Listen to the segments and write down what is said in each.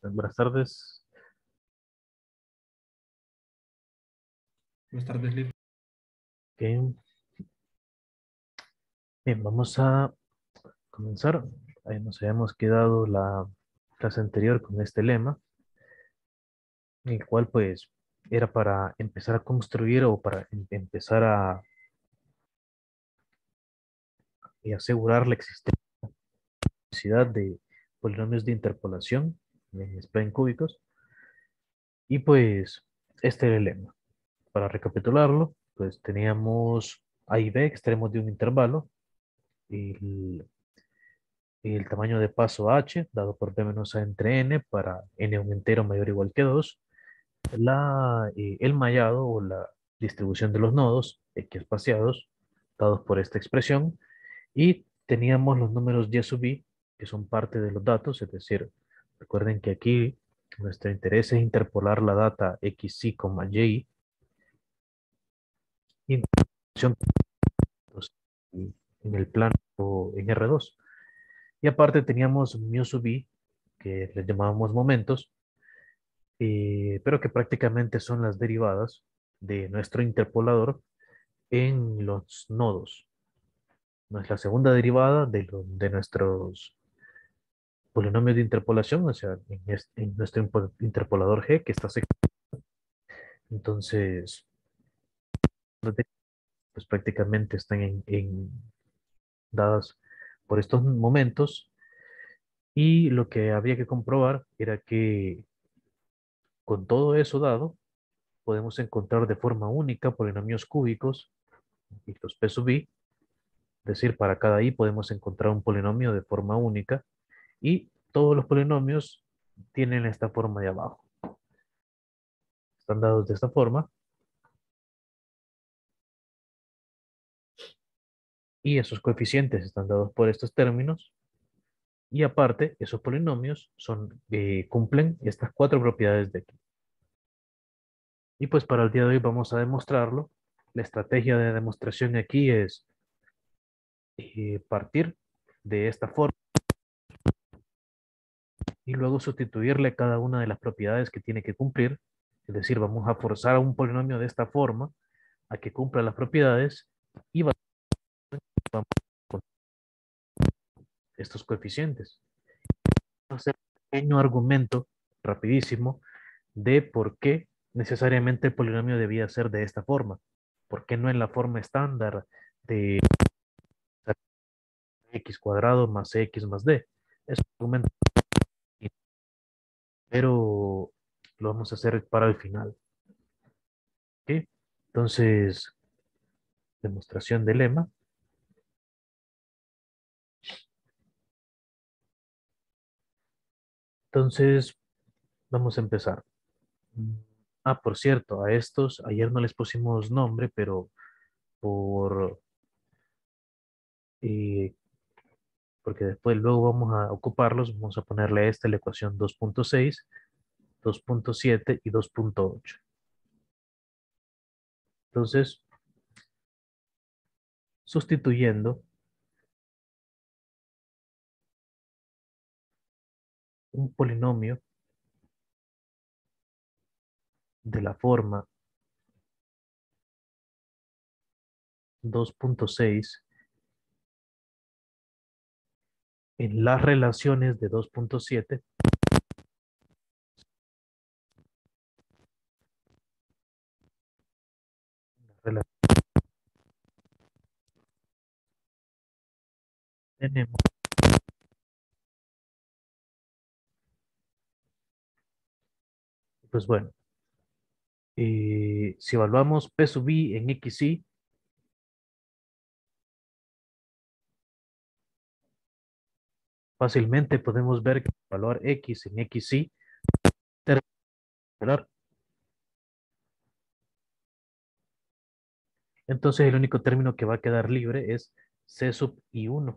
Buenas tardes. Buenas tardes, Liv. Bien, bien, vamos a comenzar. Ahí nos habíamos quedado la clase anterior con este lema, el cual pues era para empezar a construir o para empezar a asegurar la existencia de polinomios de interpolación en spline cúbicos. Y pues este era el lema. Para recapitularlo, pues teníamos A y B extremos de un intervalo, el el tamaño de paso h, dado por b menos a entre n, para n un entero mayor o igual que 2, el mallado o la distribución de los nodos x espaciados, dados por esta expresión, y teníamos los números y sub i, que son parte de los datos, es decir, recuerden que aquí nuestro interés es interpolar la data xi, y, y en función en el plano en R2. Y aparte teníamos mu sub i, que le llamábamos momentos, pero que prácticamente son las derivadas de nuestro interpolador en los nodos. No es la segunda derivada de nuestros polinomios de interpolación, o sea, en nuestro interpolador G, que está secado. Entonces, pues prácticamente están dadas por estos momentos, y lo que había que comprobar era que con todo eso dado, podemos encontrar de forma única polinomios cúbicos y los p sub i. Es decir, para cada i podemos encontrar un polinomio de forma única, y todos los polinomios tienen esta forma de abajo. Están dados de esta forma, y esos coeficientes están dados por estos términos, y aparte esos polinomios cumplen estas cuatro propiedades de aquí. Y pues para el día de hoy vamos a demostrarlo. La estrategia de demostración aquí es partir de esta forma y luego sustituirle cada una de las propiedades que tiene que cumplir. Es decir, vamos a forzar a un polinomio de esta forma a que cumpla las propiedades, y vamos con estos coeficientes. Vamos a hacer un pequeño argumento rapidísimo de por qué necesariamente el polinomio debía ser de esta forma. ¿Por qué no en la forma estándar de x cuadrado más x más d? Es un argumento, pero lo vamos a hacer para el final. ¿Ok? Entonces, demostración de lema. Entonces, vamos a empezar. Por cierto, a estos ayer no les pusimos nombre, pero por, eh, porque después luego vamos a ocuparlos, vamos a ponerle a esta la ecuación 2.6, 2.7 y 2.8. Entonces, sustituyendo un polinomio de la forma 2.6 en las relaciones de 2.7, tenemos, pues bueno, si evaluamos P sub i en xi, fácilmente podemos ver que evaluar x en xi terminar. Entonces el único término que va a quedar libre es c sub i1.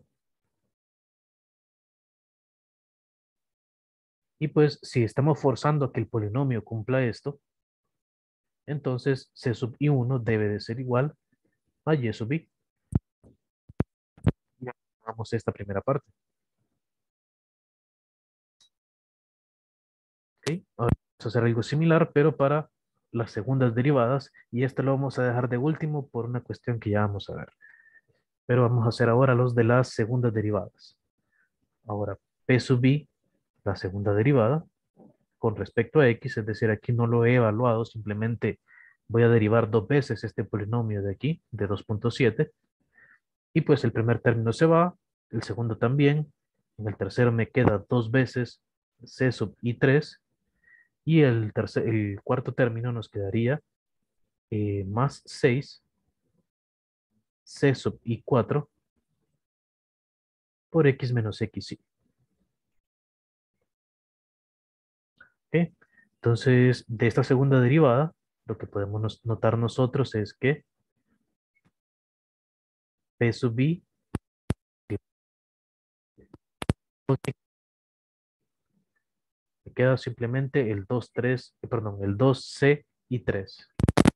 Y pues si estamos forzando a que el polinomio cumpla esto, entonces c sub i1 debe de ser igual a y sub i. Ya vamos a esta primera parte. ¿Ok? Ahora vamos a hacer algo similar, pero para las segundas derivadas, y esto lo vamos a dejar de último por una cuestión que ya vamos a ver. Pero vamos a hacer ahora los de las segundas derivadas. Ahora, p sub i, la segunda derivada, con respecto a x, es decir, aquí no lo he evaluado, simplemente voy a derivar dos veces este polinomio de aquí, de 2.7, y pues el primer término se va, el segundo también, en el tercero me queda dos veces c sub i3, y el cuarto término nos quedaría más 6 c sub i4 por x menos xy. ¿Ok? Entonces, de esta segunda derivada, lo que podemos notar nosotros es que p sub i me queda simplemente el 2 3 perdón, el 2c y 3.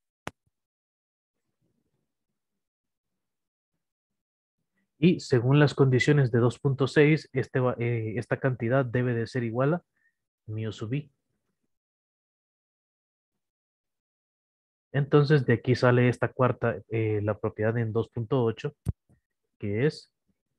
Y según las condiciones de 2.6, esta cantidad debe de ser igual a mu sub i. Entonces, de aquí sale esta cuarta, la propiedad en 2.8, que es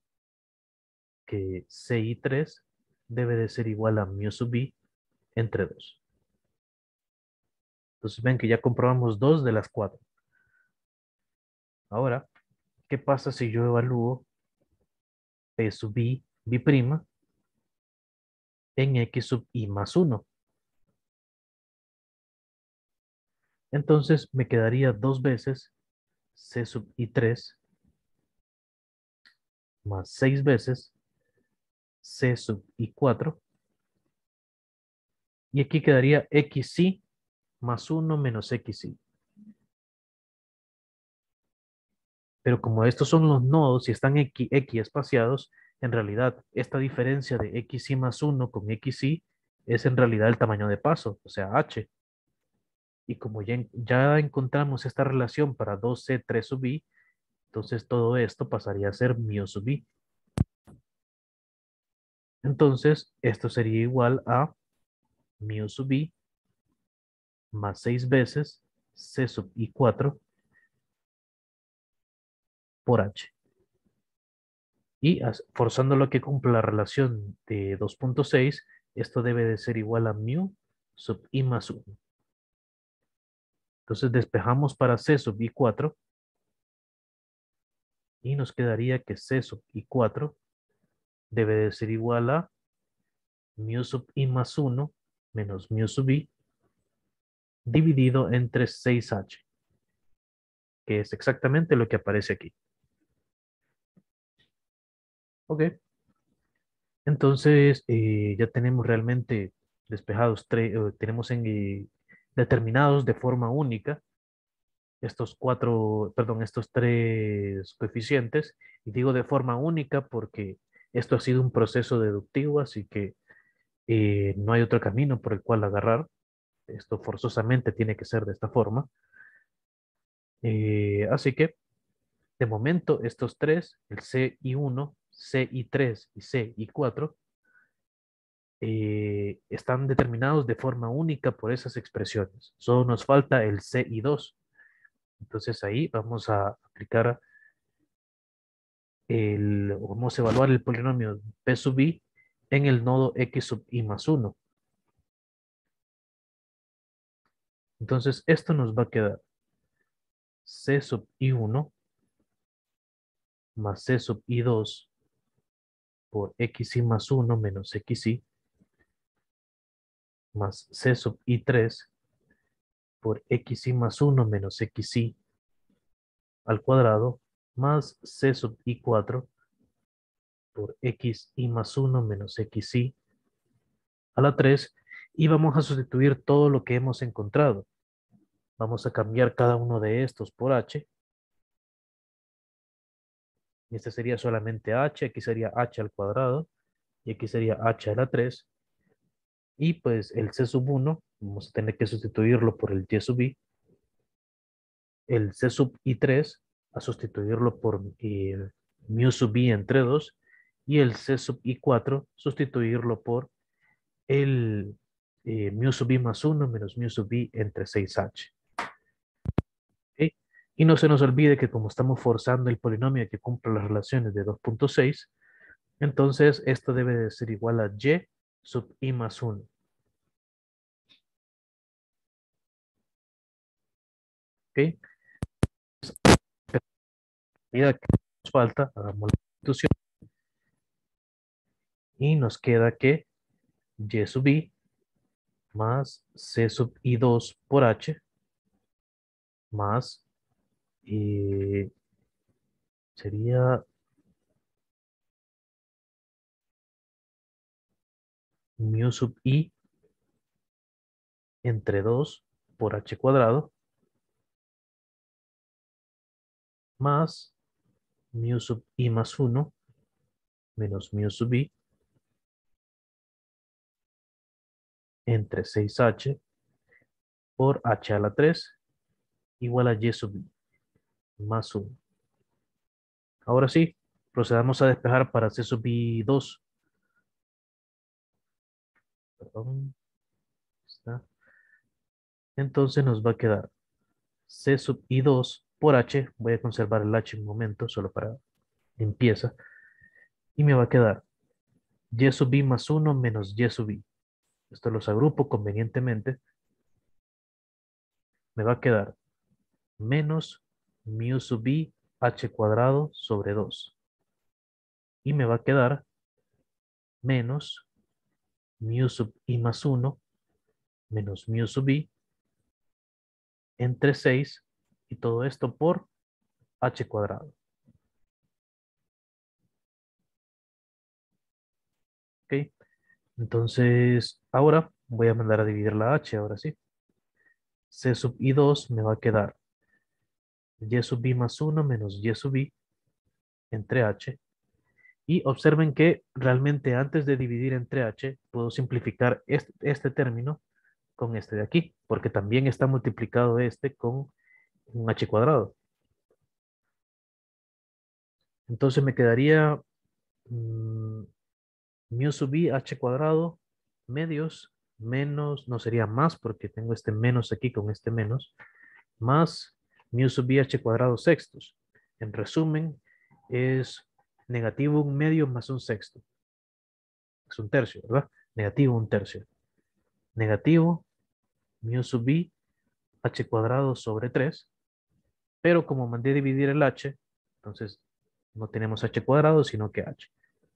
que ci3 debe de ser igual a mu sub i entre 2. Entonces, ven que ya comprobamos dos de las cuatro. Ahora, ¿qué pasa si yo evalúo p sub i, b' en x sub i más 1? Entonces, me quedaría dos veces c sub i3 más 6 veces c sub i4. Y aquí quedaría xy más 1 menos xy. Pero como estos son los nodos y están x espaciados, en realidad esta diferencia de xy más 1 con xy es en realidad el tamaño de paso, o sea, h. Y como ya encontramos esta relación para 2c 3 sub i, entonces todo esto pasaría a ser mu sub i. Entonces, esto sería igual a mu sub i más 6 veces c sub i4 por h. Y forzando lo que cumpla la relación de 2.6, esto debe de ser igual a mu sub i más 1. Entonces despejamos para c sub i4 y nos quedaría que c sub i4 debe de ser igual a mu sub i más 1 menos mu sub i dividido entre 6h, que es exactamente lo que aparece aquí. Ok, entonces ya tenemos realmente despejados, tenemos determinados de forma única estos cuatro, perdón, estos tres coeficientes, y digo de forma única porque esto ha sido un proceso deductivo, así que no hay otro camino por el cual agarrar. Esto forzosamente tiene que ser de esta forma. Así que, de momento, estos tres, el CI1, CI3 y CI4, están determinados de forma única por esas expresiones. Solo nos falta el CI2. Entonces ahí vamos a aplicar vamos a evaluar el polinomio p sub i en el nodo x sub i más 1. Entonces esto nos va a quedar c sub i1 más c sub i2 por xy más 1 menos xy más c sub i3 por xy más 1 menos xy al cuadrado más c sub i4 por xy más 1 menos xy a la 3, y vamos a sustituir todo lo que hemos encontrado. Vamos a cambiar cada uno de estos por h. Y este sería solamente h, aquí sería h al cuadrado, y aquí sería h a la 3. Y pues el c sub 1, vamos a tener que sustituirlo por el y sub i. El c sub i3, a sustituirlo por mu sub i entre 2. Y el c sub i4, sustituirlo por el mu sub i más 1 menos mu sub i entre 6h. ¿Ok? Y no se nos olvide que como estamos forzando el polinomio a que cumpla las relaciones de 2.6, entonces esto debe de ser igual a y sub i más 1. ¿Ok? Medida que nos falta, hagamos la sustitución y nos queda que y sub i más c sub i2 por h más sería mu sub i entre 2 por h cuadrado más mu sub i más 1 menos mu sub i entre 6h por h a la 3 igual a y sub i más 1. Ahora sí, procedamos a despejar para c sub i 2. Perdón, está. Entonces nos va a quedar c sub i 2 por h. Voy a conservar el h un momento, solo para limpieza. Y me va a quedar y sub i más 1 menos y sub i. Esto los agrupo convenientemente. Me va a quedar menos mu sub i h cuadrado sobre 2. Y me va a quedar menos mu sub i más 1 menos mu sub i entre 6 y todo esto por h cuadrado. ¿Ok? Entonces, ahora voy a mandar a dividir la h, ahora sí. C sub i2 me va a quedar y sub i más 1 menos y sub i entre h. Y observen que realmente antes de dividir entre h, puedo simplificar este término con este de aquí, porque también está multiplicado este con un h cuadrado. Entonces me quedaría mu sub i h cuadrado medios menos, no sería más porque tengo este menos aquí con este menos, más mu sub i h cuadrado sextos. En resumen, es negativo un medio más un sexto. Es un tercio, ¿verdad? Negativo un tercio. Negativo mu sub i h cuadrado sobre 3, pero como mandé dividir el h, entonces no tenemos h cuadrado, sino que h.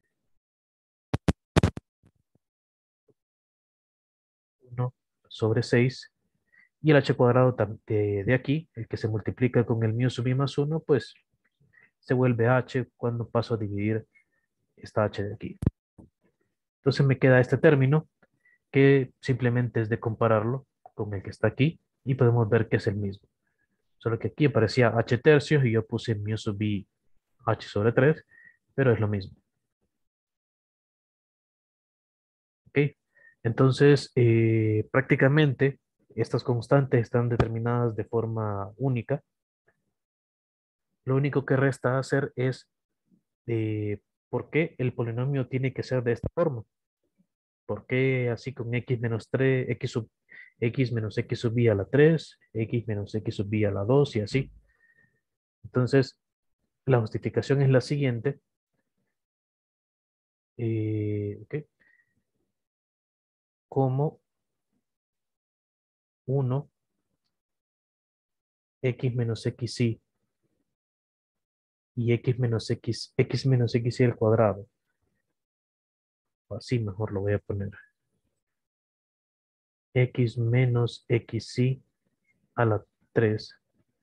1 sobre 6 y el h cuadrado de aquí, el que se multiplica con el mu sub i más 1, pues se vuelve h cuando paso a dividir esta h de aquí. Entonces me queda este término que simplemente es de compararlo con el que está aquí y podemos ver que es el mismo. Solo que aquí aparecía h tercios y yo puse mu sub i h sobre 3, pero es lo mismo. ¿Ok? Entonces, prácticamente estas constantes están determinadas de forma única. Lo único que resta hacer es por qué el polinomio tiene que ser de esta forma. ¿Por qué así con x menos 3, x menos x sub i a la 3, x menos x sub i a la 2 y así? Entonces, la justificación es la siguiente. Ok, como 1, x menos xy y x menos xy al cuadrado. Así mejor lo voy a poner. X menos xy a la 3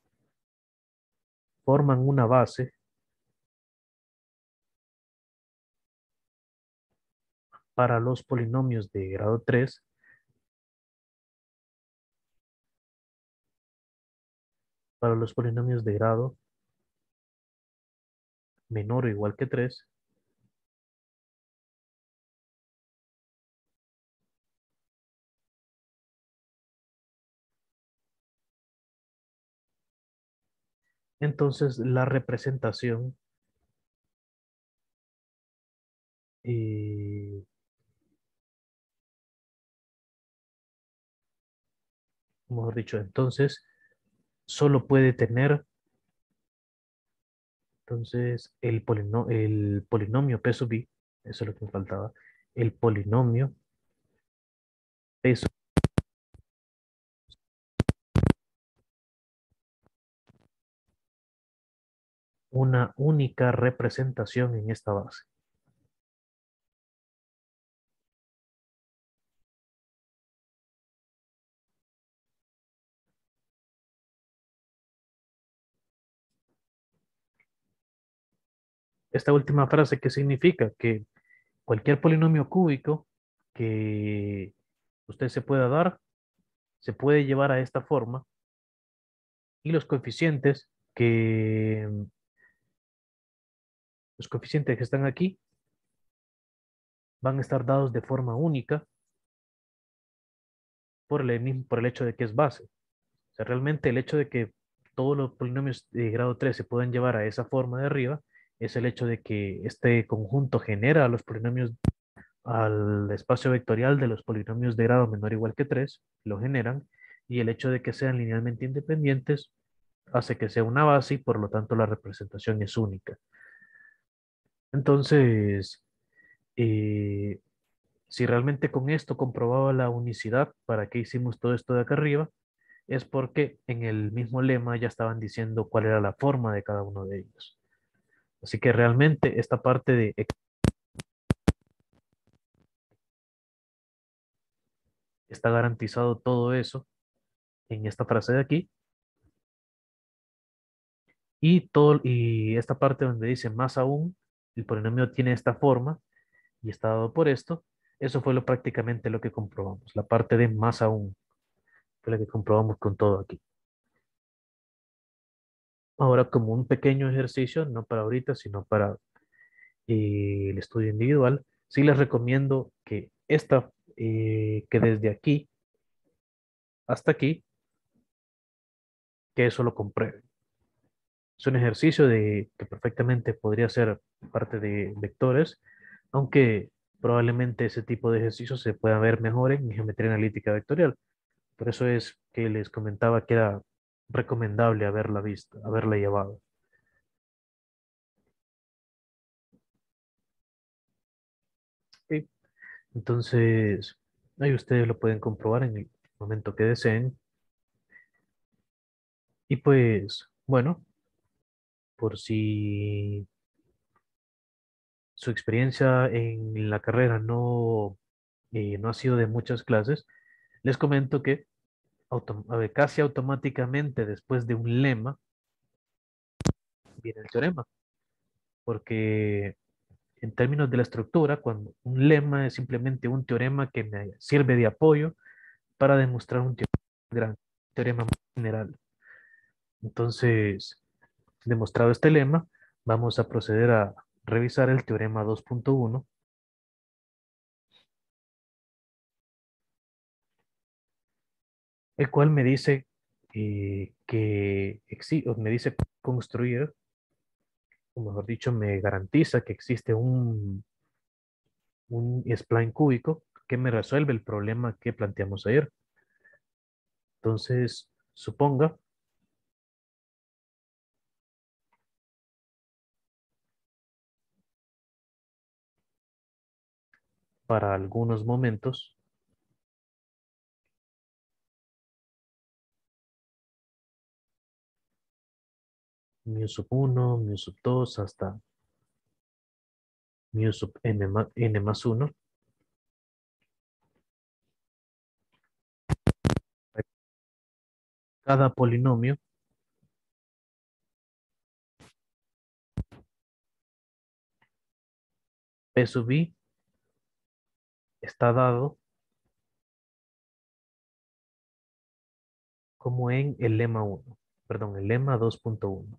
forman una base para los polinomios de grado 3, para los polinomios de grado menor o igual que 3. Entonces la representación eh, mejor dicho, entonces solo puede tener, entonces el polinomio P sub i, eso es lo que me faltaba, el polinomio P sub una única representación en esta base. Esta última frase, ¿qué significa? Que cualquier polinomio cúbico que usted se pueda dar, se puede llevar a esta forma y los coeficientes que están aquí van a estar dados de forma única por el hecho de que es base. O sea, realmente el hecho de que todos los polinomios de grado 3 se puedan llevar a esa forma de arriba es el hecho de que este conjunto genera a los polinomios al espacio vectorial de los polinomios de grado menor o igual que 3 lo generan, y el hecho de que sean linealmente independientes hace que sea una base y por lo tanto la representación es única. Entonces, eh, si realmente con esto comprobaba la unicidad, ¿para qué hicimos todo esto de acá arriba? Es porque en el mismo lema ya estaban diciendo cuál era la forma de cada uno de ellos. Así que realmente esta parte de está garantizado todo eso en esta frase de aquí, y esta parte donde dice más aún, el polinomio tiene esta forma y está dado por esto. Eso fue prácticamente lo que comprobamos. La parte de más aún fue la que comprobamos con todo aquí. Ahora, como un pequeño ejercicio, no para ahorita, sino para el estudio individual, sí les recomiendo que desde aquí hasta aquí, que eso lo comprueben. Es un ejercicio que perfectamente podría ser parte de vectores, aunque probablemente ese tipo de ejercicios se pueda ver mejor en geometría analítica vectorial. Por eso es que les comentaba que era recomendable haberla visto, haberla llevado. ¿Ok? Entonces, ahí ustedes lo pueden comprobar en el momento que deseen. Y pues, bueno, por si su experiencia en la carrera no ha sido de muchas clases, les comento que a ver, casi automáticamente después de un lema viene el teorema, porque en términos de la estructura, cuando un lema es simplemente un teorema que me sirve de apoyo para demostrar un teorema gran, teorema más general. Entonces, demostrado este lema, vamos a proceder a revisar el teorema 2.1, el cual me dice o me dice construir, o mejor dicho, me garantiza que existe un spline cúbico que me resuelve el problema que planteamos ayer. Entonces, suponga para algunos momentos mu sub 1, mu sub 2 hasta mu sub n más 1. Cada polinomio P sub i está dado como en el lema 1, perdón, el lema 2.1.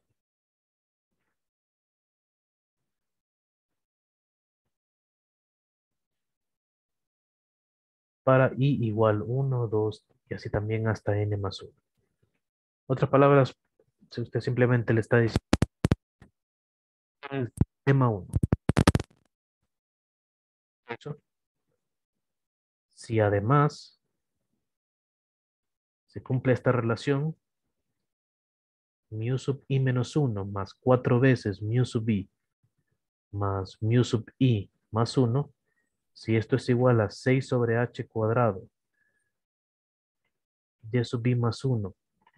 Para i igual 1, 2 y así también hasta n más 1. Otras palabras, si usted simplemente le está diciendo el lema 1. Si además se cumple esta relación mu sub i menos uno más 4 veces mu sub i más mu sub i más uno, si esto es igual a 6 sobre h cuadrado y sub i más uno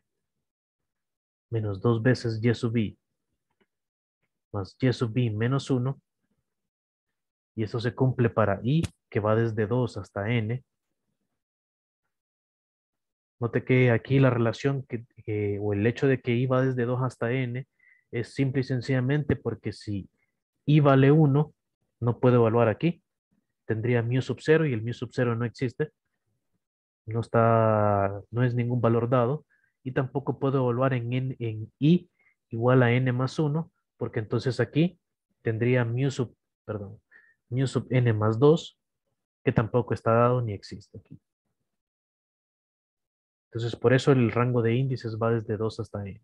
menos 2 veces y sub i más y sub i menos uno, y eso se cumple para i, que va desde 2 hasta n. Note que aquí la relación o el hecho de que i va desde 2 hasta n es simple y sencillamente porque si i vale uno, no puedo evaluar aquí. Tendría mu sub 0 y el mu sub 0 no existe, no es ningún valor dado, y tampoco puedo evaluar en i igual a n más uno, porque entonces aquí tendría perdón, mu sub n más 2, que tampoco está dado ni existe aquí. Entonces, por eso el rango de índices va desde 2 hasta n.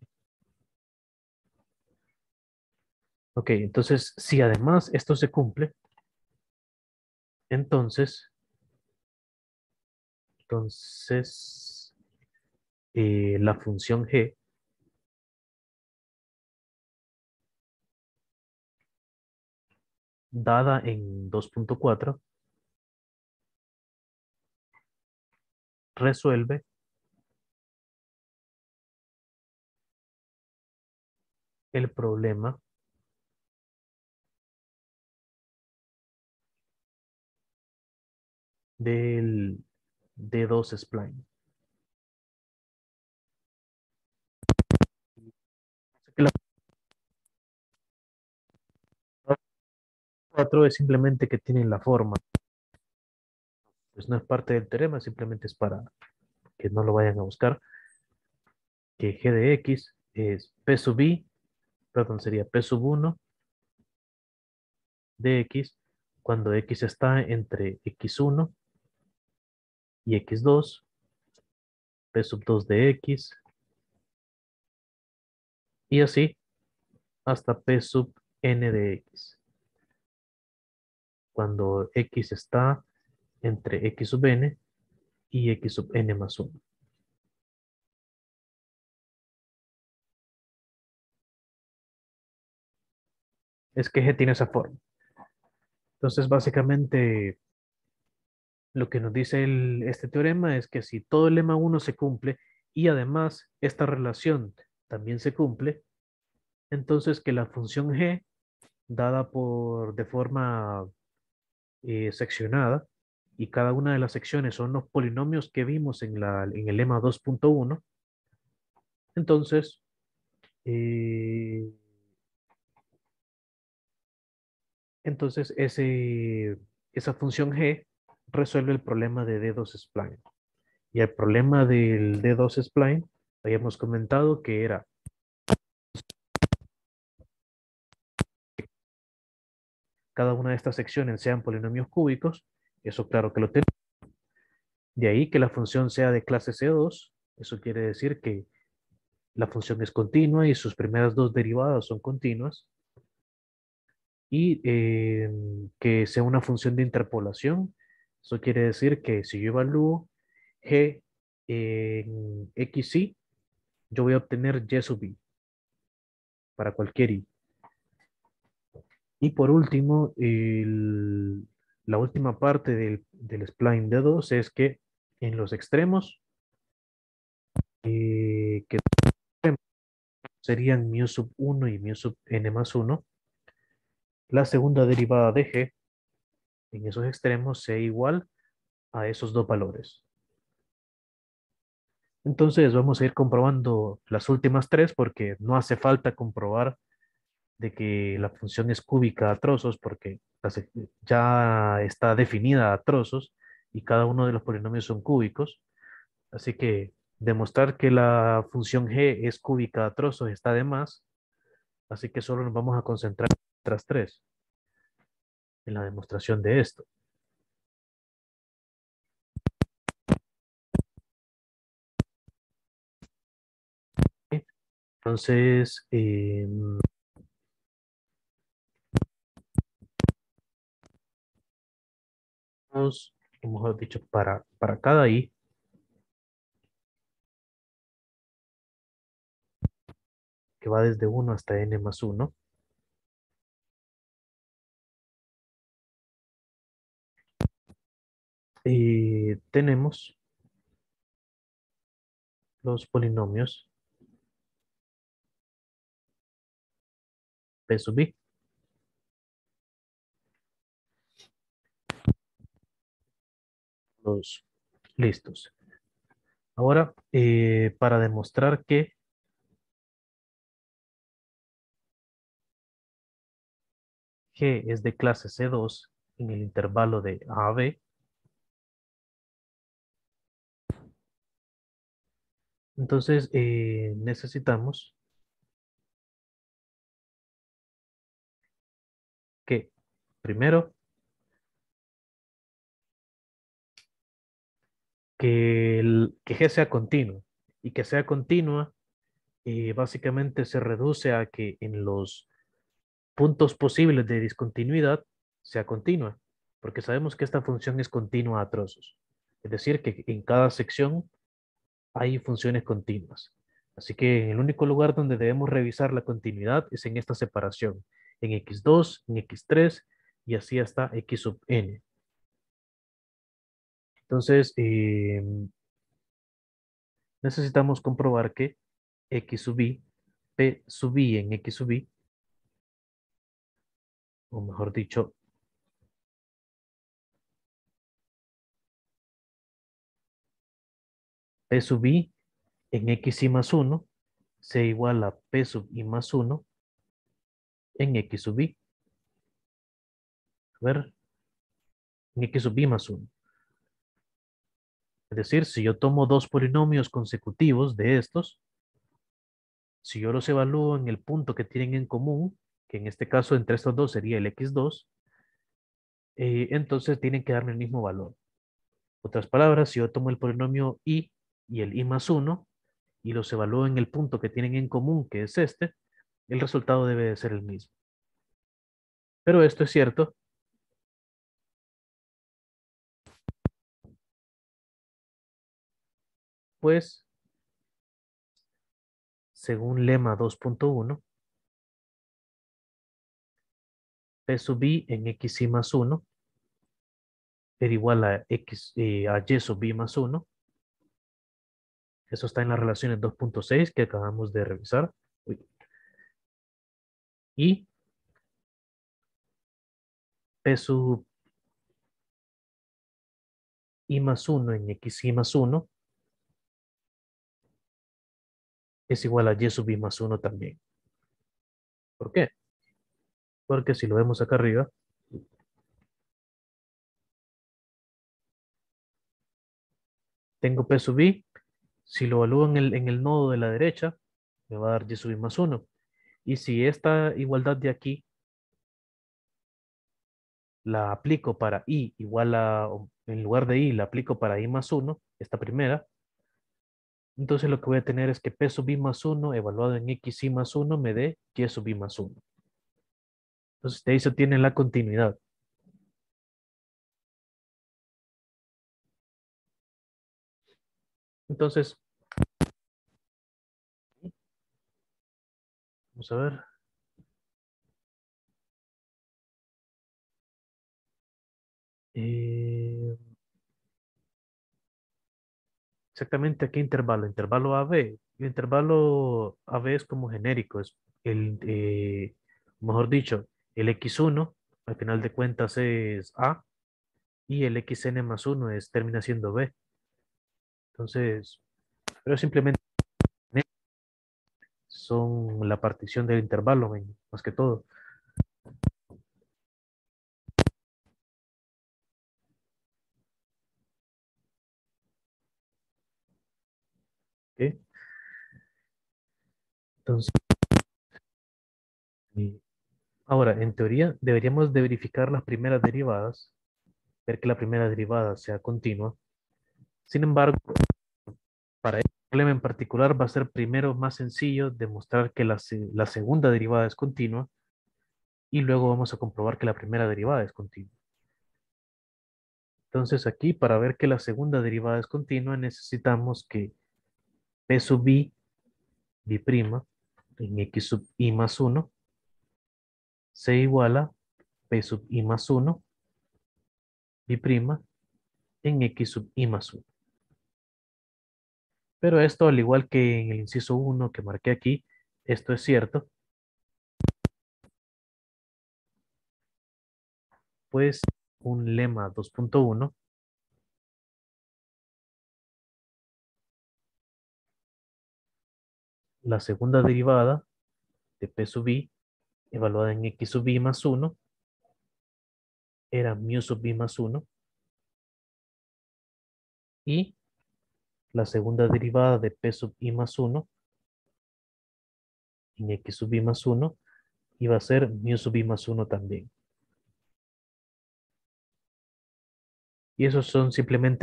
Ok, entonces, si además esto se cumple, entonces, entonces la función g dada en 2.4 resuelve el problema del D2 spline. La 4 es simplemente que tienen la forma, pues no es parte del teorema, simplemente es para que no lo vayan a buscar, que g de x es p sub i, perdón, sería p sub 1 de x cuando x está entre x1 y x2, p sub 2 de x, y así hasta p sub n de x, cuando x está entre x sub n y x sub n más 1. Es que g tiene esa forma. Entonces, básicamente, lo que nos dice este teorema es que si todo el lema uno se cumple y además esta relación también se cumple, entonces que la función g, dada de forma seccionada, y cada una de las secciones son los polinomios que vimos en el lema 2.1, entonces, eh, entonces esa función g resuelve el problema de D2 spline. Y el problema del D2 spline, habíamos comentado que era cada una de estas secciones sean polinomios cúbicos, eso claro que lo tenemos. De ahí que la función sea de clase C2, eso quiere decir que la función es continua y sus primeras dos derivadas son continuas. Y que sea una función de interpolación, eso quiere decir que si yo evalúo g en xy, yo voy a obtener y sub i para cualquier i. Y por último, la última parte del spline de 2 es que en los extremos, que serían mu sub 1 y mu sub n más 1, la segunda derivada de g en esos extremos sea igual a esos dos valores. Entonces vamos a ir comprobando las últimas tres porque no hace falta comprobar de que la función es cúbica a trozos porque ya está definida a trozos y cada uno de los polinomios son cúbicos. Así que demostrar que la función g es cúbica a trozos está de más. Así que solo nos vamos a concentrar en otras tres, en la demostración de esto. Entonces, como hemos dicho, para cada i que va desde 1 hasta n más 1. Y tenemos los polinomios p sub i. Los listos. Ahora, para demostrar que G es de clase C2 en el intervalo de A a B, entonces necesitamos que primero que G sea continuo y que sea continua básicamente se reduce a que en los puntos posibles de discontinuidad sea continua, porque sabemos que esta función es continua a trozos. Es decir, que en cada sección hay funciones continuas. Así que en el único lugar donde debemos revisar la continuidad es en esta separación, en x2, en x3 y así hasta x sub n. Entonces, necesitamos comprobar que x sub i, p sub i en x sub i, o mejor dicho, p sub i en x y más 1 sea igual a p sub i más 1 en x sub i. A ver, en x sub i más 1. Es decir, si yo tomo dos polinomios consecutivos de estos, si yo los evalúo en el punto que tienen en común, que en este caso entre estos dos sería el x2, entonces tienen que darme el mismo valor. Otras palabras, si yo tomo el polinomio i y el i más 1 y los evalúo en el punto que tienen en común, que es este, el resultado debe de ser el mismo. Pero esto es cierto, pues según lema 2.1, p sub i en x y más 1 era igual a, a y sub i más 1. Eso está en las relaciones 2.6 que acabamos de revisar. Uy. Y p sub i más 1 en x y más 1 es igual a y sub i más 1 también. ¿Por qué? Porque si lo vemos acá arriba, tengo p sub i. Si lo evalúo en el nodo de la derecha, me va a dar y sub i más 1. Y si esta igualdad de aquí la aplico para i igual a, o en lugar de i, la aplico para i más 1, esta primera, entonces lo que voy a tener es que p sub i más 1 evaluado en x y más 1 me dé y sub i más 1. Entonces de ahí se obtiene la continuidad. Entonces, vamos a ver. eh, exactamente a qué intervalo. Intervalo AB. El intervalo AB es como genérico. Es el, mejor dicho, el x1 al final de cuentas es A y el xn más 1 termina siendo B. Entonces, pero simplemente son la partición del intervalo, más que todo. ¿Ok? Entonces, ahora, en teoría, deberíamos de verificar las primeras derivadas, ver que la primera derivada sea continua. Sin embargo, para este problema en particular va a ser primero más sencillo demostrar que la segunda derivada es continua y luego vamos a comprobar que la primera derivada es continua. Entonces aquí para ver que la segunda derivada es continua necesitamos que p sub i, b' en x sub i más 1 se iguala p sub i más 1 b' en x sub i más 1. Pero esto, al igual que en el inciso 1 que marqué aquí, esto es cierto, pues un lema 2.1, la segunda derivada de p sub i evaluada en x sub i más 1 era mu sub i más 1 y la segunda derivada de p sub i más 1 en x sub i más 1 iba a ser mu sub i más 1 también. Y esos son simplemente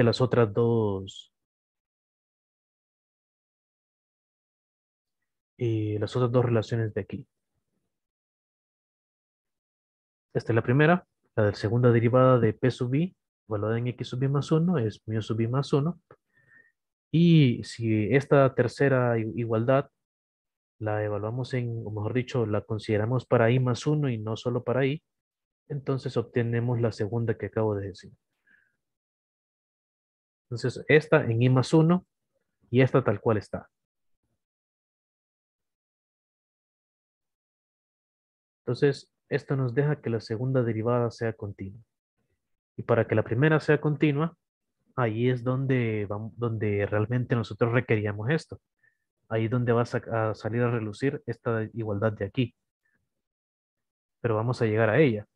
las otras dos relaciones de aquí. Esta es la primera, la de segunda derivada de p sub i, evaluada en x sub i más 1, es mu sub i más 1. Y si esta tercera igualdad la evaluamos o mejor dicho, la consideramos para i más 1 y no solo para i, entonces obtenemos la segunda que acabo de decir. Entonces, esta en i más 1 y esta tal cual está. Entonces, esto nos deja que la segunda derivada sea continua. Y para que la primera sea continua, ahí es donde realmente nosotros requeríamos esto. Ahí es donde va a salir a relucir esta igualdad de aquí. Pero vamos a llegar a ella.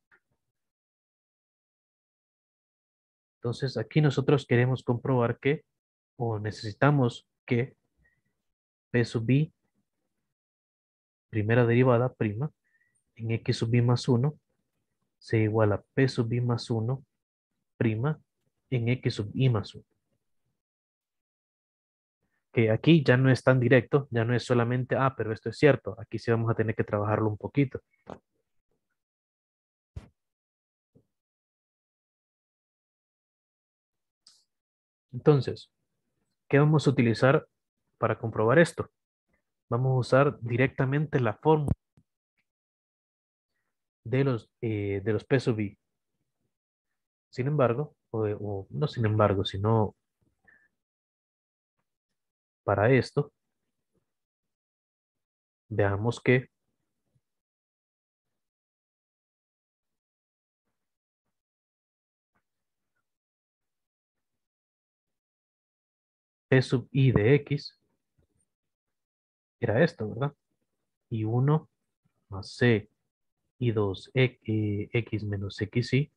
Entonces, aquí nosotros queremos comprobar que, o necesitamos que p sub i, primera derivada, prima, en x sub i más 1, se iguala a p sub i más 1, prima, en x sub i más 1. Que aquí ya no es tan directo, ya no es solamente, pero esto es cierto, aquí sí vamos a tener que trabajarlo un poquito. Entonces, ¿qué vamos a utilizar para comprobar esto? Vamos a usar directamente la fórmula de los P sub i. Sin embargo, o no sin embargo, sino para esto, veamos que P sub i de x era esto, ¿verdad? Y 1 más c y 2 x menos xy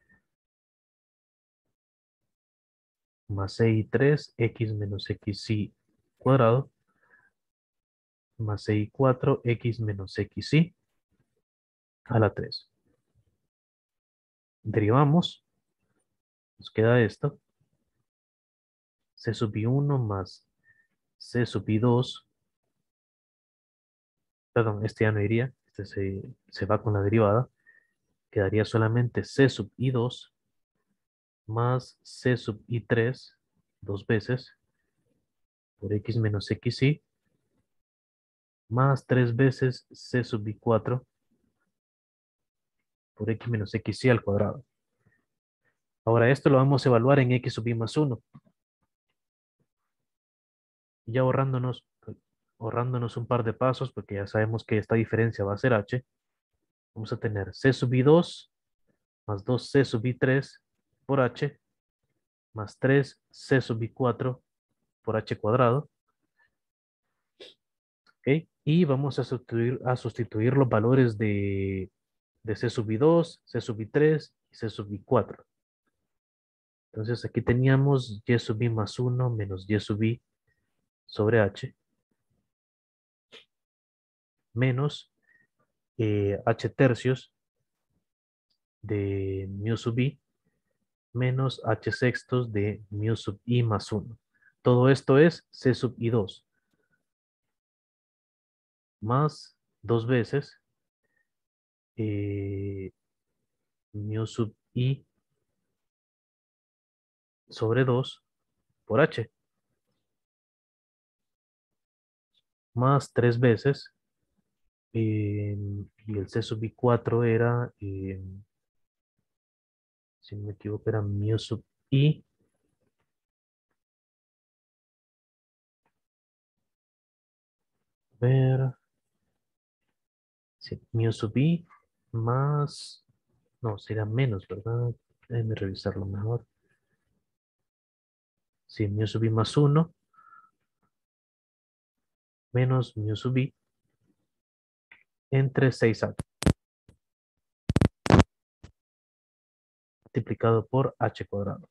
más c y 3 x menos xy cuadrado más c y 4 x menos xy a la 3. Derivamos, nos queda esto, c sub i1 más c sub i2, perdón, este ya no iría, este se va con la derivada, quedaría solamente c sub i2 más c sub i3, dos veces, por x menos xy, más tres veces c sub i4 por x menos xy al cuadrado. Ahora esto lo vamos a evaluar en x sub i más 1. Ya ahorrándonos un par de pasos, porque ya sabemos que esta diferencia va a ser h, vamos a tener c sub i2 más 2c sub i3 por h más 3c sub i4 por h cuadrado. ¿Ok? Y vamos a sustituir los valores de c sub i2, c sub i3 y c sub i4. Entonces aquí teníamos y sub i más 1 menos y sub i sobre h menos h tercios de mu sub i menos h sextos de mu sub i más 1. Todo esto es c sub i2 más dos veces eh, mu sub i sobre 2 por h más tres veces Y el C sub I4 era, si no me equivoco, era mu sub I. A ver, sí, mu sub I más, no, sería menos, ¿verdad? Déjenme revisarlo mejor. Sí, mu sub I más 1 menos mu sub I entre 6H multiplicado por H cuadrado.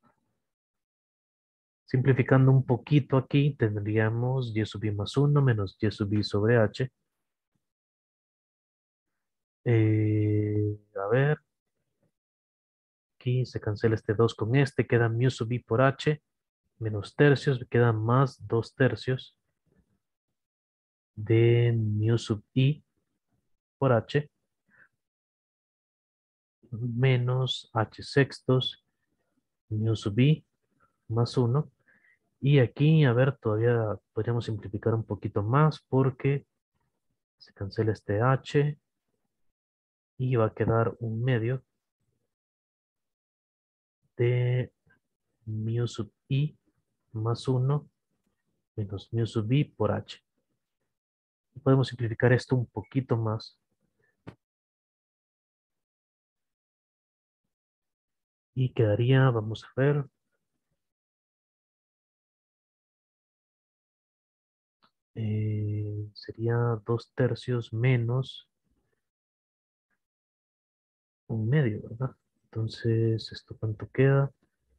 Simplificando un poquito aquí, tendríamos y sub I más 1 menos y sub I sobre H. A ver, aquí se cancela este 2 con este, queda mu sub I por H menos tercios, queda más 2 tercios de mu sub I por H menos H sextos mu sub I más 1. Y aquí, a ver, todavía podríamos simplificar un poquito más porque se cancela este H y va a quedar un medio de mu sub I más 1 menos mu sub I por H. Podemos simplificar esto un poquito más y quedaría, vamos a ver, sería 2 tercios menos un medio, ¿verdad? Entonces, ¿esto cuánto queda?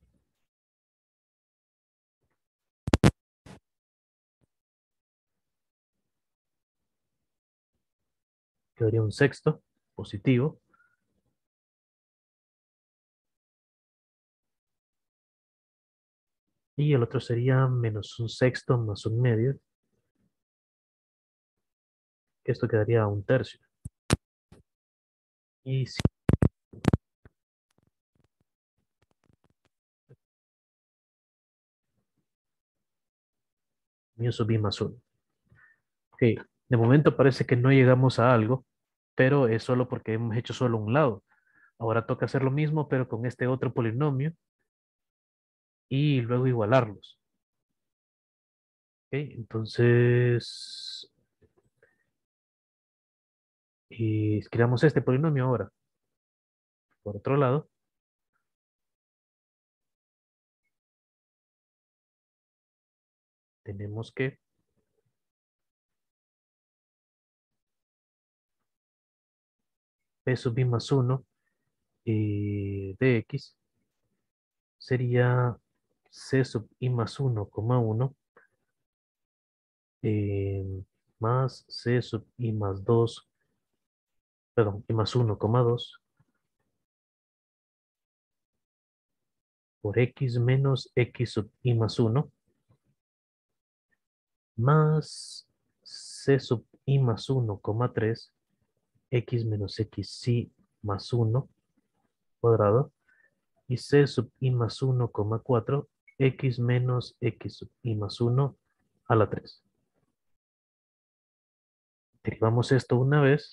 Quedaría un sexto positivo. Y el otro sería menos un sexto más un medio, que esto quedaría un tercio. Y si mu sub i más 1. Ok, de momento parece que no llegamos a algo, pero es solo porque hemos hecho solo un lado. Ahora toca hacer lo mismo, pero con este otro polinomio y luego igualarlos. Ok, entonces, y creamos este polinomio ahora. Por otro lado, tenemos que p sub i más 1 de x sería c sub i más 1, 1 más c sub i más 2, perdón, i más 1, 2 por x menos x sub i más 1 más c sub i más 1, 3 x menos x sí más 1 cuadrado y c sub i más 1, 4 x menos x sub i más 1 a la 3. Derivamos esto una vez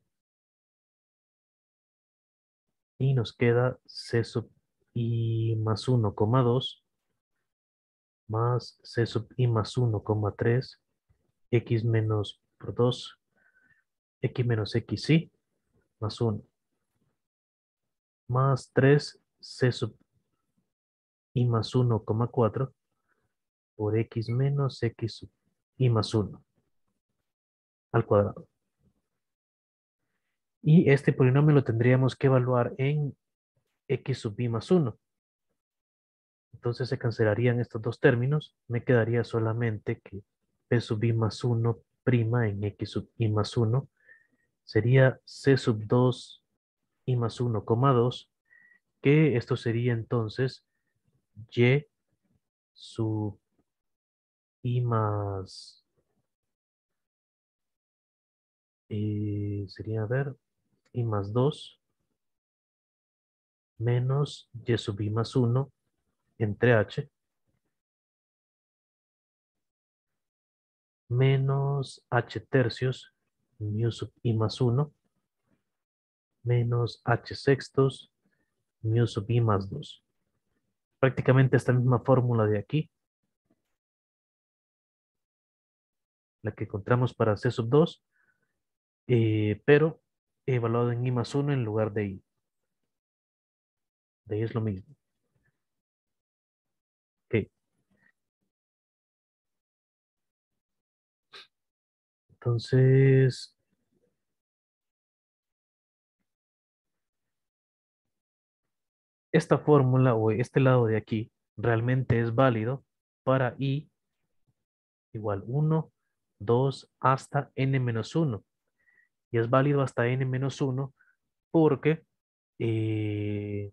y nos queda c sub i más 1, 2 más c sub i más 1, 3 x menos por 2 x menos x sí más 1 más 3 c sub i más 1, 4 por x menos x sub i más 1 al cuadrado. Y este polinomio lo tendríamos que evaluar en x sub i más 1. Entonces se cancelarían estos dos términos. Me quedaría solamente que p sub i más 1 prima en x sub i más 1 sería c sub 2 i más 1, 2, que esto sería entonces y sub i más, sería, a ver, i más 2 menos y sub i más 1 entre h menos h tercios mu sub i más uno menos h sextos mu sub i más 2. Prácticamente esta misma fórmula de aquí, la que encontramos para c sub 2, pero evaluado en i más uno en lugar de i. De ahí es lo mismo. Ok, entonces, esta fórmula o este lado de aquí realmente es válido para i igual uno, 2 hasta n menos uno. Y es válido hasta n menos uno porque eh,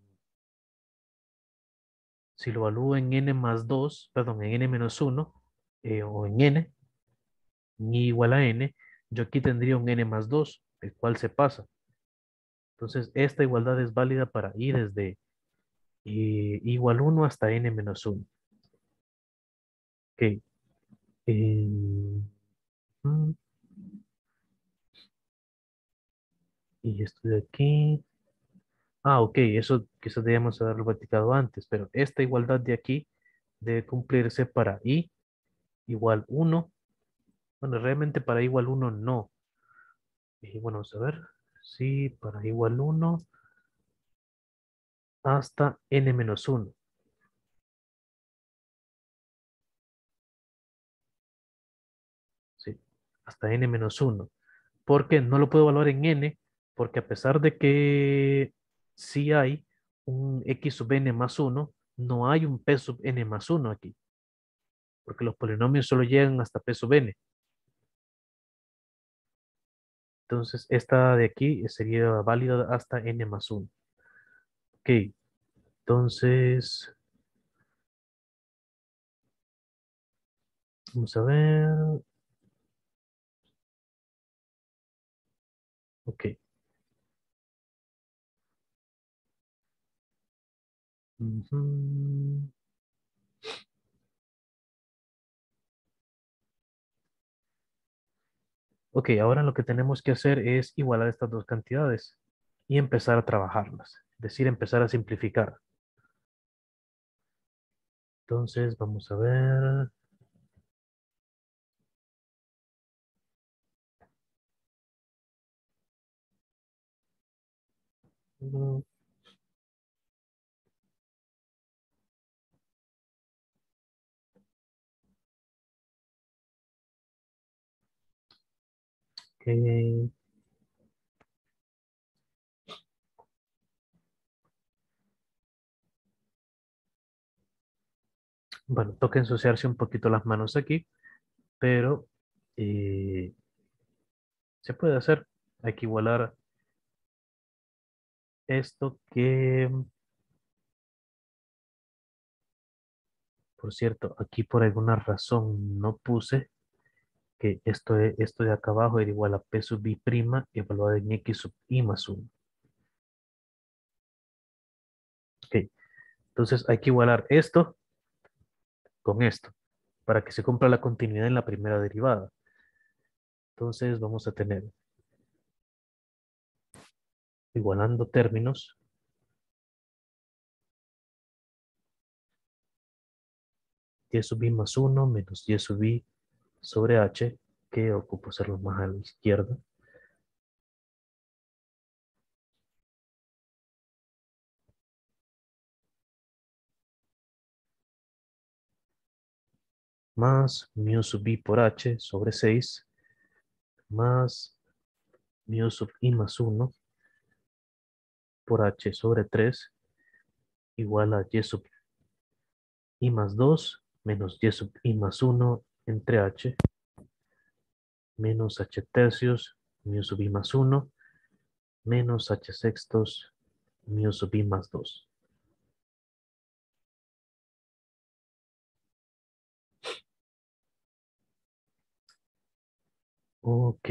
si lo evalúo en n más 2, perdón, en n menos uno o en n, en i igual a n, yo aquí tendría un n más 2, el cual se pasa. Entonces, esta igualdad es válida para i desde igual uno hasta n menos uno. Ok. Mm, y esto de aquí. Ah, ok, eso quizás debíamos haberlo platicado antes, pero esta igualdad de aquí debe cumplirse para i igual uno. Bueno, realmente para i igual uno no. Y bueno, vamos a ver. Sí, para i igual uno hasta n menos uno. Sí, hasta n menos uno. Porque no lo puedo evaluar en n, porque a pesar de que sí hay un x sub n más uno, no hay un p sub n más uno aquí, porque los polinomios solo llegan hasta p sub n. Entonces, esta de aquí sería válida hasta n más uno. Ok, entonces, vamos a ver. Ok. Ujú. Ok, ahora lo que tenemos que hacer es igualar estas dos cantidades y empezar a trabajarlas, es decir, empezar a simplificar. Entonces, vamos a ver. Mm, ok. Bueno, toca ensuciarse un poquito las manos aquí, pero eh, se puede hacer. Hay que igualar esto que, por cierto, aquí por alguna razón no puse que esto de acá abajo era igual a p sub i prima evaluado en x sub i más uno. Ok, entonces hay que igualar esto con esto para que se cumpla la continuidad en la primera derivada. Entonces vamos a tener igualando términos y sub i más uno menos y sub i sobre h, que ocupo hacerlo más a la izquierda, más mu sub i por h sobre 6 más mu sub i más uno por h sobre 3 igual a y sub i más 2 menos y sub i más uno entre h menos h tercios mu sub i más uno menos h sextos mu sub i más 2. Ok.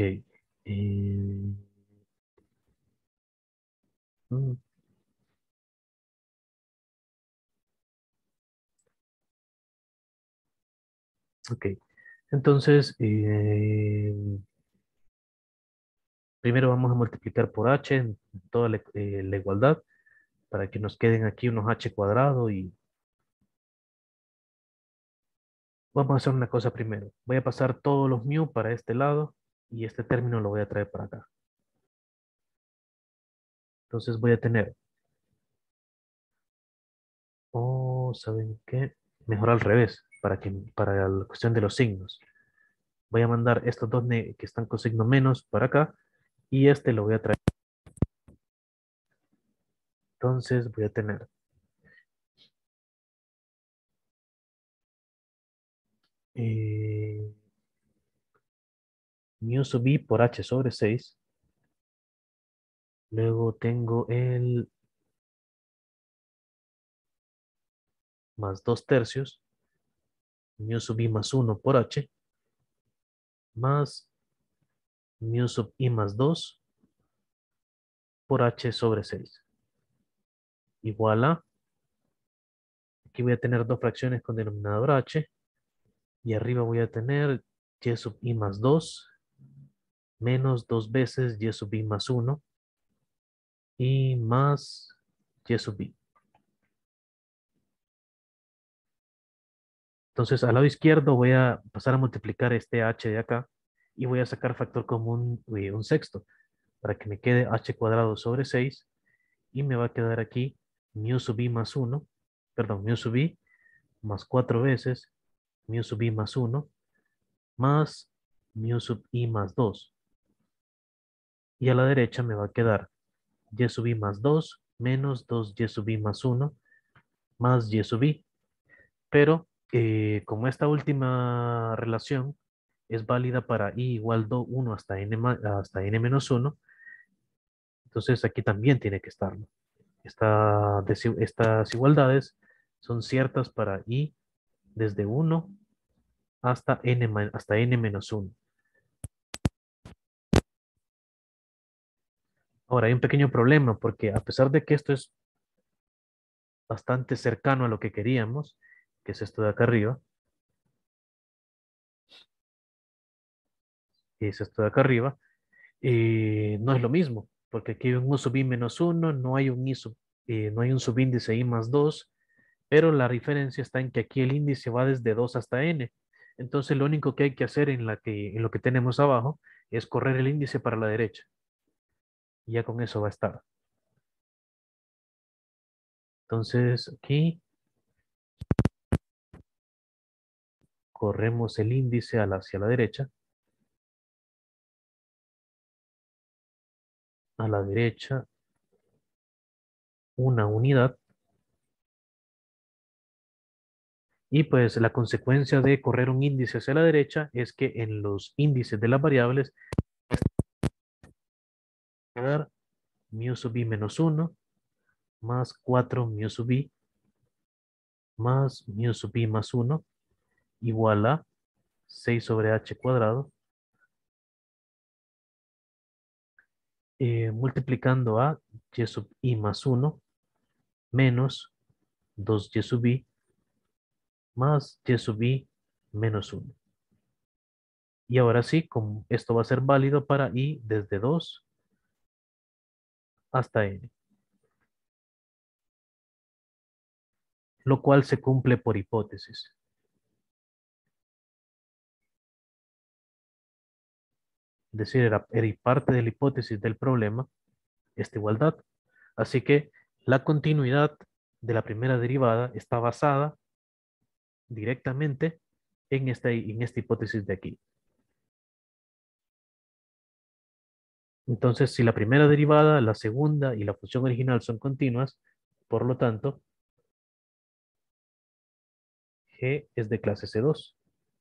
Mm, ok. Entonces, Primero vamos a multiplicar por h en toda la igualdad para que nos queden aquí unos h cuadrado y vamos a hacer una cosa primero. Voy a pasar todos los mu para este lado y este término lo voy a traer para acá. Entonces voy a tener, ¿saben qué? Mejor al revés, para la cuestión de los signos. Voy a mandar estos dos que están con signo menos para acá y este lo voy a traer. Entonces voy a tener eh, mu sub i por h sobre 6. Luego tengo el más 2 tercios, mu sub i más 1 por h, más mu sub i más 2 por h sobre 6. Igual a, aquí voy a tener dos fracciones con denominador h, y arriba voy a tener y sub i más 2 menos 2 veces y sub i más 1 y más y sub i. Entonces, al lado izquierdo voy a pasar a multiplicar este h de acá y voy a sacar factor común un sexto para que me quede h cuadrado sobre 6 y me va a quedar aquí mu sub i más 1, perdón, mu sub i más 4 veces mu sub i más 1 más mu sub i más 2. Y a la derecha me va a quedar y sub i más 2 menos 2y sub i más 1 más y sub i. Pero como esta última relación es válida para i igual 1 hasta hasta n menos 1, entonces aquí también tiene que estarlo. Estas igualdades son ciertas para i desde 1 hasta n menos 1. Ahora hay un pequeño problema porque a pesar de que esto es bastante cercano a lo que queríamos, que es esto de acá arriba, que es esto de acá arriba, no es lo mismo, porque aquí hay un u sub i menos 1, no hay un subíndice i más 2, pero la diferencia está en que aquí el índice va desde 2 hasta n. Entonces lo único que hay que hacer en lo que tenemos abajo es correr el índice para la derecha. Y ya con eso va a estar. Entonces aquí corremos el índice hacia la derecha. A la derecha, una unidad. Y pues la consecuencia de correr un índice hacia la derecha es que en los índices de las variables va a dar mu sub i menos 1 más 4 mu sub i más mu sub i más 1 igual a 6 sobre h cuadrado, multiplicando a y sub i más 1 menos 2y sub i más y sub i menos 1. Y ahora sí, como esto va a ser válido para i desde 2 hasta n, lo cual se cumple por hipótesis. Es decir, era parte de la hipótesis del problema esta igualdad. Así que la continuidad de la primera derivada está basada directamente en esta hipótesis de aquí. Entonces, si la primera derivada, la segunda y la función original son continuas, por lo tanto, G es de clase C2.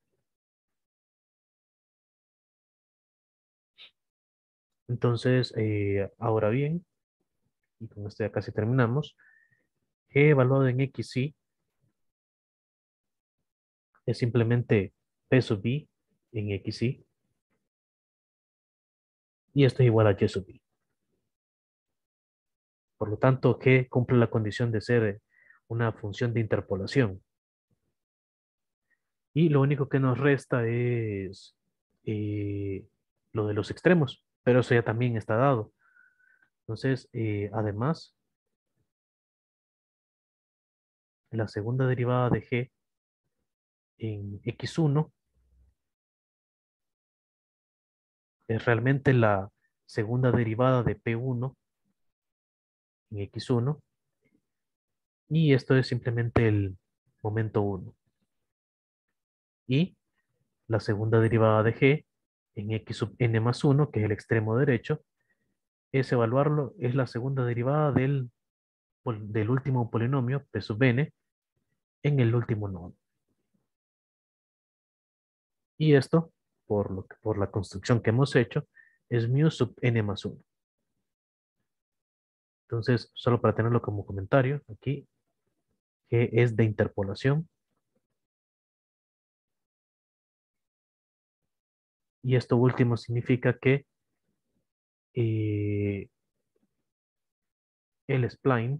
Entonces, ahora bien, y con esto ya casi terminamos, G evaluado en XY es simplemente P sub I en XY, y esto es igual a Y sub I. Por lo tanto, G cumple la condición de ser una función de interpolación. Y lo único que nos resta es lo de los extremos. pero eso ya también está dado. Entonces, además, la segunda derivada de g en x1 es realmente la segunda derivada de p1 en x1 y esto es simplemente el momento 1. Y la segunda derivada de g en x sub n más 1, que es el extremo derecho, es evaluarlo, es la segunda derivada del último polinomio p sub n en el último nodo. Y esto, por la construcción que hemos hecho, es mu sub n más 1. Entonces, solo para tenerlo como comentario, aquí G es de interpolación. Y esto último significa que eh, el spline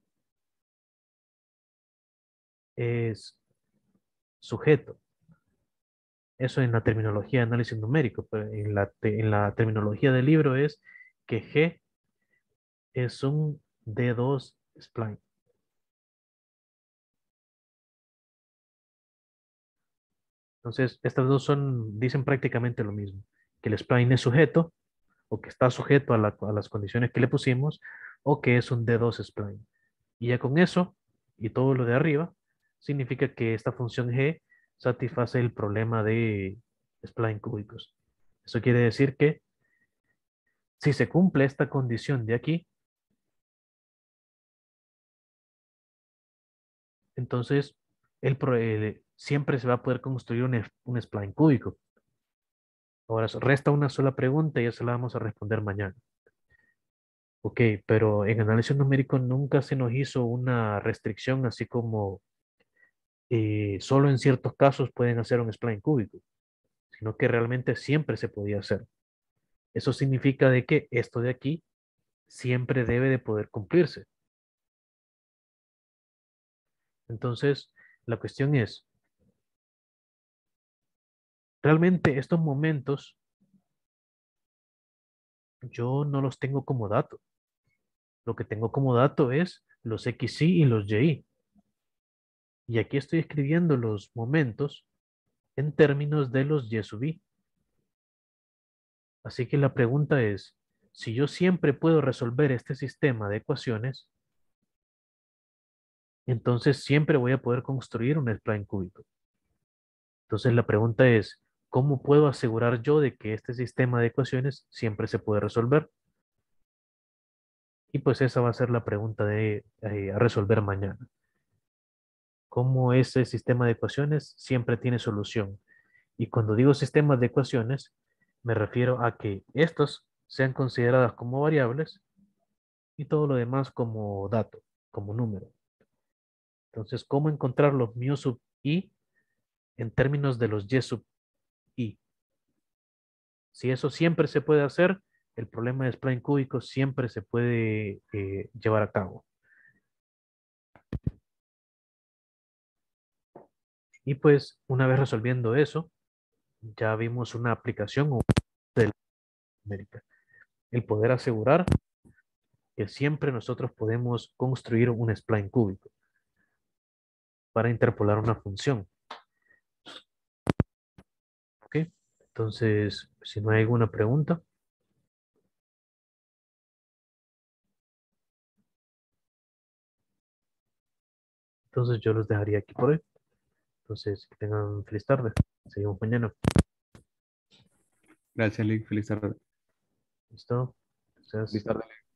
es sujeto. Eso en la terminología de análisis numérico, pero en la terminología del libro es que G es un D2 spline. Entonces, estas dos dicen prácticamente lo mismo, que el spline es sujeto o que está sujeto a las condiciones que le pusimos o que es un D2 spline. Y ya con eso y todo lo de arriba, significa que esta función G satisface el problema de spline cúbicos. Eso quiere decir que si se cumple esta condición de aquí, entonces siempre se va a poder construir un spline cúbico. Ahora resta una sola pregunta y esa la vamos a responder mañana. Ok, pero en análisis numérico nunca se nos hizo una restricción así como solo en ciertos casos pueden hacer un spline cúbico, sino que realmente siempre se podía hacer. Eso significa de que esto de aquí siempre debe de poder cumplirse. Entonces, la cuestión es, realmente estos momentos yo no los tengo como dato. Lo que tengo como dato es los XY y los YY. Y aquí estoy escribiendo los momentos en términos de los Y sub I. Así que la pregunta es, si yo siempre puedo resolver este sistema de ecuaciones, entonces siempre voy a poder construir un spline cúbico. Entonces la pregunta es, ¿cómo puedo asegurar yo de que este sistema de ecuaciones siempre se puede resolver? Y pues esa va a ser la pregunta a resolver mañana. ¿Cómo ese sistema de ecuaciones siempre tiene solución? Y cuando digo sistemas de ecuaciones, me refiero a que estos sean consideradas como variables y todo lo demás como dato, como número. Entonces, ¿cómo encontrar los mu sub i en términos de los y sub i? Si eso siempre se puede hacer, el problema de spline cúbico siempre se puede llevar a cabo. Y pues, una vez resolviendo eso, ya vimos una aplicación de la numérica. El poder asegurar que siempre nosotros podemos construir un spline cúbico para interpolar una función. ¿Ok? Entonces, si no hay alguna pregunta, entonces yo los dejaría aquí por hoy. Entonces, que tengan feliz tarde. Seguimos mañana. Gracias, Lick. Feliz tarde. ¿Listo? Feliz Entonces, tarde.